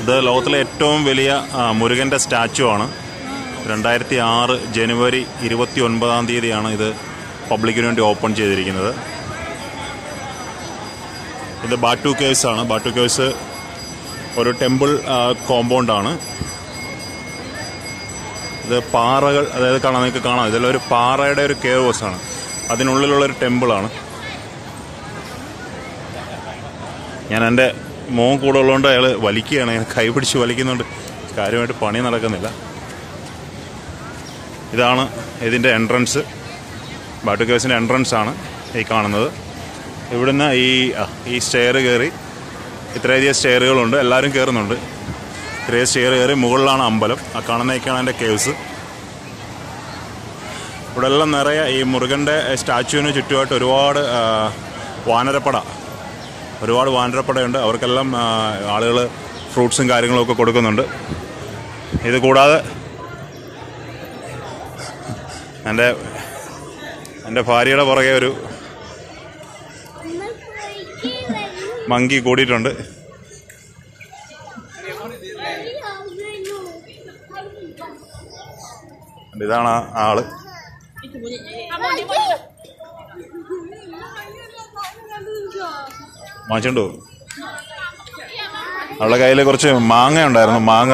ഇത് ലോകത്തിലെ ഏറ്റവും വലിയ മുരുകൻ്റെ സ്റ്റാച്ചു ആണ്. 2006 ജനുവരി 29 ഇത് പബ്ലിക്കിന് വേണ്ടി ഓപ്പൺ ചെയ്തിരിക്കുന്നത്. ഇത് ബാട്ടു കേവ്സ് ആണ്. ബാട്ടു കേവ്സ് ഒരു ടെമ്പിൾ കോമ്പൗണ്ടാണ്. ഇത് പാറകൾ, അതായത് നിങ്ങൾക്ക് കാണാം, ഇതിലൊരു പാറയുടെ ഒരു കേവ്സ് ആണ്. അതിനുള്ളിലുള്ളൊരു ടെമ്പിളാണ്. ഞാൻ എൻ്റെ മോൻ കൂടെ ഉള്ളതുകൊണ്ട് അയാൾ വലിക്കുകയാണ്, കൈ പിടിച്ച് വലിക്കുന്നുണ്ട്. കാര്യമായിട്ട് പണി നടക്കുന്നില്ല. ഇതാണ് ഇതിൻ്റെ എൻട്രൻസ്. ബാട്ടു കേവ്സിൻ്റെ എൻട്രൻസ് ആണ് ഈ കാണുന്നത്. ഇവിടുന്ന് ഈ സ്റ്റെയർ കയറി, ഇത്രയധികം സ്റ്റെയറുകളുണ്ട്, എല്ലാവരും കയറുന്നുണ്ട്. ഇത്രയും സ്റ്റെയർ കയറി മുകളിലാണ് അമ്പലം. ആ കാണുന്നതൊക്കെയാണ് എൻ്റെ കേവ്സ്. ഇവിടെ എല്ലാം നിറയെ ഈ മുരുകൻ്റെ സ്റ്റാച്ചുവിന് ചുറ്റുമായിട്ട് ഒരുപാട് വാനരപ്പടയുണ്ട്. അവർക്കെല്ലാം ആളുകൾ ഫ്രൂട്ട്സും കാര്യങ്ങളൊക്കെ കൊടുക്കുന്നുണ്ട്. ഇത് കൂടാതെ എൻ്റെ ഭാര്യയുടെ പുറകെ ഒരു മങ്കി കൂടിയിട്ടുണ്ട്. ഇതാണ് ആള്. വാങ്ങിച്ചോണ്ടു. അവളുടെ കയ്യിൽ കുറച്ച് മാങ്ങ ഉണ്ടായിരുന്നു. മാങ്ങ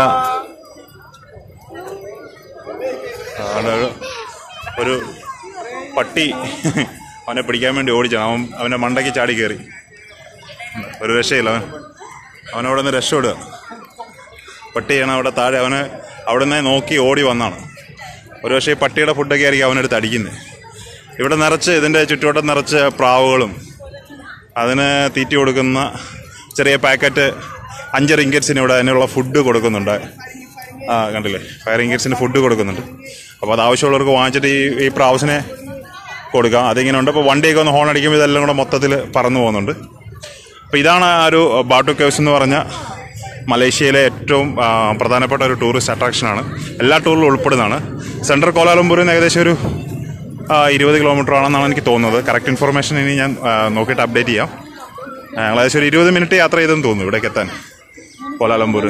ഒരു പട്ടി അവനെ പിടിക്കാൻ വേണ്ടി ഓടിച്ചാണ്. അവൻ്റെ മണ്ടയ്ക്ക് ചാടി കയറി. ഒരു രക്ഷയില്ല. അവനവിടെ നിന്ന് രക്ഷപ്പെടുക. പട്ടിയാണ് അവിടെ താഴെ. അവിടെ നിന്ന് നോക്കി ഓടി വന്നാണ്. ഒരു പക്ഷേ ഈ പട്ടിയുടെ ഫുഡൊക്കെ ആയിരിക്കും അവനെടുത്ത് അടിക്കുന്നത്. ഇവിടെ നിറച്ച്, ഇതിൻ്റെ ചുറ്റുവട്ടം നിറച്ച് പ്രാവുകളും അതിന് തീറ്റി കൊടുക്കുന്ന ചെറിയ പാക്കറ്റ് 5 റിങ്കറ്റ്സിന് ഇവിടെ അതിനുള്ള ഫുഡ് കൊടുക്കുന്നുണ്ട്. കണ്ടില്ലേ, 5 റിങ്കറ്റ്സിന് ഫുഡ് കൊടുക്കുന്നുണ്ട്. അപ്പോൾ അത് ആവശ്യമുള്ളവർക്ക് വാങ്ങിച്ചിട്ട് ഈ പ്രാവ്സിനെ കൊടുക്കാം. അതിങ്ങനെ ഉണ്ട്. അപ്പോൾ വണ്ടിയൊക്കെ ഒന്ന് ഹോൺ അടിക്കുമ്പോൾ ഇതെല്ലാം കൂടെ മൊത്തത്തിൽ പറന്നു പോകുന്നുണ്ട്. അപ്പോൾ ഇതാണ് ആ ഒരു ബാട്ടു കേവ്സ് എന്ന് പറഞ്ഞ മലേഷ്യയിലെ ഏറ്റവും പ്രധാനപ്പെട്ട ഒരു ടൂറിസ്റ്റ് അട്രാക്ഷനാണ്. എല്ലാ ടൂറിലും ഉൾപ്പെടുന്നതാണ്. സെൻട്രൽ കോലാലംപൂരിൽ നിന്ന് ഏകദേശം ഒരു 20 കിലോമീറ്റർ ആണെന്നാണ് എനിക്ക് തോന്നുന്നത്. കറക്റ്റ് ഇൻഫർമേഷൻ ഇനി ഞാൻ നോക്കിയിട്ട് അപ്ഡേറ്റ് ചെയ്യാം. ഞങ്ങൾ ഏകദേശം ഒരു 20 മിനിറ്റ് യാത്ര ചെയ്തെന്ന് തോന്നുന്നു ഇവിടേക്ക് എത്താൻ, കോലാലംപൂർ.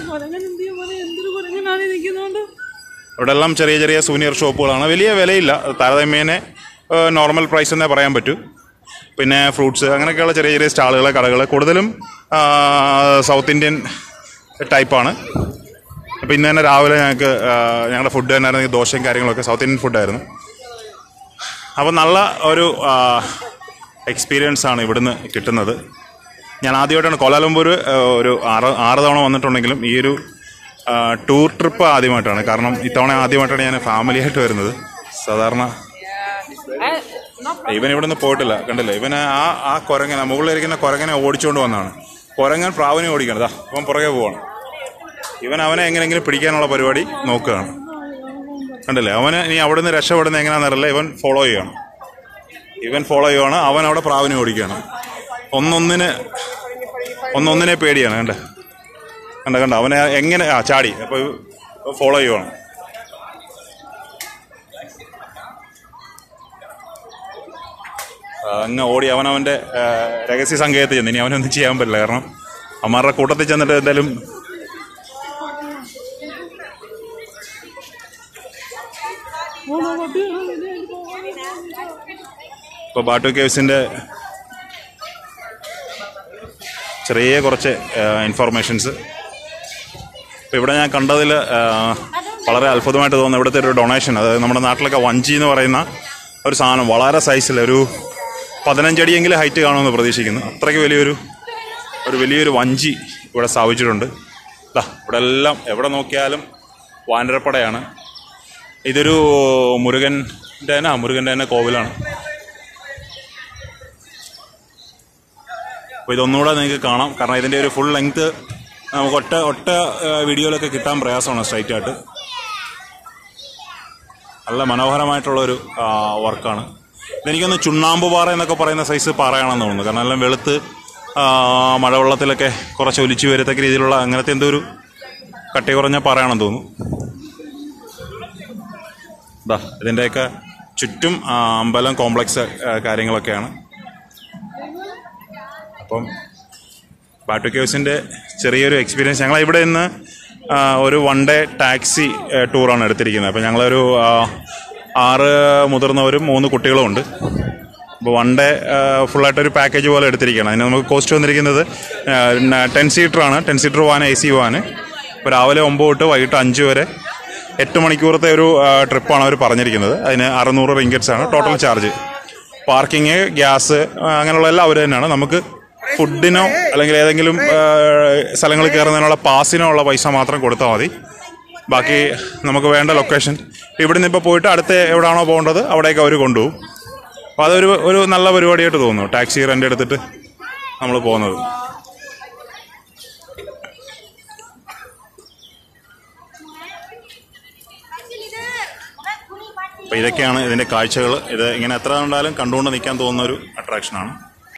ഇവിടെ എല്ലാം ചെറിയ ചെറിയ സൂനിയർ ഷോപ്പുകളാണ്. വലിയ വിലയില്ല, താരതമ്യേന നോർമൽ പ്രൈസ് എന്നേ പറയാൻ പറ്റൂ. പിന്നെ ഫ്രൂട്ട്സ്, അങ്ങനെയൊക്കെയുള്ള ചെറിയ ചെറിയ സ്റ്റാളുകൾ, കടകൾ, കൂടുതലും സൗത്ത് ഇന്ത്യൻ ടൈപ്പാണ്. അപ്പോൾ ഇന്ന് തന്നെ രാവിലെ ഞങ്ങളുടെ ഫുഡ് തന്നെ ആയിരുന്നു, ദോശയും കാര്യങ്ങളൊക്കെ സൗത്ത് ഇന്ത്യൻ ഫുഡായിരുന്നു. അപ്പോൾ നല്ല ഒരു എക്സ്പീരിയൻസ് ആണ് ഇവിടുന്ന് കിട്ടുന്നത്. ഞാൻ ആദ്യമായിട്ടാണ് കോലാലംപൂർ ഒരു 6 തവണ വന്നിട്ടുണ്ടെങ്കിലും ഈ ഒരു ടൂർ ട്രിപ്പ് ആദ്യമായിട്ടാണ്. കാരണം ഇത്തവണ ആദ്യമായിട്ടാണ് ഞാൻ ഫാമിലിയായിട്ട് വരുന്നത്. സാധാരണ ഇവൻ ഇവിടെ നിന്ന് പോയിട്ടില്ല, കണ്ടില്ലേ. ഇവന് ആ കുരങ്ങനെ, മുകളിലിരിക്കുന്ന കുരങ്ങനെ ഓടിച്ചുകൊണ്ട് വന്നതാണ്. കുരങ്ങൻ പ്രാവിനെ ഓടിക്കണതാ, അവൻ പുറകെ പോവാണ്. അവനെ എങ്ങനെയെങ്കിലും പിടിക്കാനുള്ള പരിപാടി നോക്കുകയാണ്, കണ്ടില്ലേ. അവന് ഇനി അവിടെ നിന്ന് രക്ഷപ്പെടുന്ന എങ്ങനെയാണെന്നറിയില്ല. ഇവൻ ഫോളോ ചെയ്യുവാണ്. അവൻ അവിടെ പ്രാവിനെ ഓടിക്കുകയാണ്. ഒന്നൊന്നിനെ പേടിയാണ്. കണ്ട അവനെ എങ്ങനെ ചാടി. അപ്പോൾ ഫോളോ ചെയ്യുവാണ്. അങ്ങ് ഓടി അവനവൻ്റെ രഹസ്യ സങ്കേതത്തിൽ ചെന്ന്. ഇനി അവനൊന്നും ചെയ്യാൻ പറ്റില്ല, കാരണം അവന്മാരുടെ കൂട്ടത്തിൽ ചെന്നിട്ട് എന്തായാലും ഇപ്പോൾ ബാട്ടു കേവ്സിൻ്റെ ചെറിയ കുറച്ച് ഇൻഫർമേഷൻസ്. ഇപ്പോൾ ഇവിടെ ഞാൻ കണ്ടതിൽ വളരെ അത്ഭുതമായിട്ട് തോന്നുന്നു ഇവിടുത്തെ ഒരു ഡൊണേഷൻ. അതായത് നമ്മുടെ നാട്ടിലൊക്കെ വഞ്ചി എന്ന് പറയുന്ന ഒരു സാധനം വളരെ സൈസിൽ ഒരു 15 അടിയെങ്കിലും ഹൈറ്റ് കാണുമെന്ന് പ്രതീക്ഷിക്കുന്നു. അത്രയ്ക്ക് വലിയൊരു വഞ്ചി ഇവിടെ സ്ഥാപിച്ചിട്ടുണ്ട്. ഇവിടെ എല്ലാം എവിടെ നോക്കിയാലും വാനരപ്പടയാണ്. ഇതൊരു മുരുകൻ്റെ തന്നെ കോവിലാണ്. അപ്പോൾ ഇതൊന്നുകൂടെ നിങ്ങൾക്ക് കാണാം, കാരണം ഇതിൻ്റെ ഒരു ഫുൾ ലെങ്ത്ത് നമുക്ക് ഒറ്റ വീഡിയോയിലൊക്കെ കിട്ടാൻ പ്രയാസമാണ് സ്ട്രൈറ്റായിട്ട്. നല്ല മനോഹരമായിട്ടുള്ളൊരു വർക്കാണ്. ഇതെനിക്കൊന്ന് ചുണ്ണാമ്പ് പാറ എന്നൊക്കെ പറയുന്ന സൈസ് പാറയാണെന്ന് തോന്നുന്നു. കാരണം എല്ലാം വെളുത്ത് മഴവെള്ളത്തിലൊക്കെ കുറച്ച് ഒലിച്ചു വരത്തക്ക രീതിയിലുള്ള അങ്ങനത്തെ എന്തോ ഒരു കട്ടി കുറഞ്ഞ പാറയാണെന്ന് തോന്നുന്നു. ഇതിൻ്റെയൊക്കെ ചുറ്റും അമ്പലം കോംപ്ലക്സ് കാര്യങ്ങളൊക്കെയാണ്. അപ്പം പാട്ടു കേവ്സിൻ്റെ ചെറിയൊരു എക്സ്പീരിയൻസ്. ഞങ്ങളിവിടെ നിന്ന് ഒരു 1 ഡേ ടാക്സി ടൂറാണ് എടുത്തിരിക്കുന്നത്. അപ്പോൾ ഞങ്ങളൊരു 6 മുതിർന്നവരും 3 കുട്ടികളും ഉണ്ട്. അപ്പോൾ 1 ഡേ ഫുള്ളായിട്ടൊരു പാക്കേജ് പോലെ എടുത്തിരിക്കുകയാണ്. അതിന് നമുക്ക് കോസ്റ്റ് വന്നിരിക്കുന്നത് 10 സീറ്ററാണ്. 10 സീറ്റർ വാൻ, AC വാൻ. ഇപ്പോൾ രാവിലെ 9 തൊട്ട് വൈകിട്ട് 5 വരെ 8 മണിക്കൂറത്തെ ഒരു ട്രിപ്പാണ് അവർ പറഞ്ഞിരിക്കുന്നത്. അതിന് 600 റിങ്കറ്റ്സാണ് ടോട്ടൽ ചാർജ്. പാർക്കിങ്, ഗ്യാസ്, അങ്ങനെയുള്ള എല്ലാം അവർ തന്നെയാണ്. നമുക്ക് ഫുഡിനോ അല്ലെങ്കിൽ ഏതെങ്കിലും സ്ഥലങ്ങളിൽ കയറുന്നതിനുള്ള പാസിനോ ഉള്ള പൈസ മാത്രം കൊടുത്താൽ മതി. ബാക്കി നമുക്ക് വേണ്ട ലൊക്കേഷൻ ഇവിടെ നിന്ന് ഇപ്പോൾ പോയിട്ട് അടുത്ത എവിടെയാണോ പോകേണ്ടത് അവിടേക്ക് അവർ കൊണ്ടുപോകും. അപ്പോൾ അതൊരു നല്ല പരിപാടിയായിട്ട് തോന്നുന്നു, ടാക്സി റെൻ്റ് എടുത്തിട്ട് നമ്മൾ പോകുന്നത്. അപ്പോൾ ഇതൊക്കെയാണ് ഇതിൻ്റെ കാഴ്ചകൾ. ഇത് ഇങ്ങനെ എത്ര കണ്ടാലും കണ്ടുകൊണ്ട് നിൽക്കാൻ തോന്നുന്ന ഒരു അട്രാക്ഷനാണ്.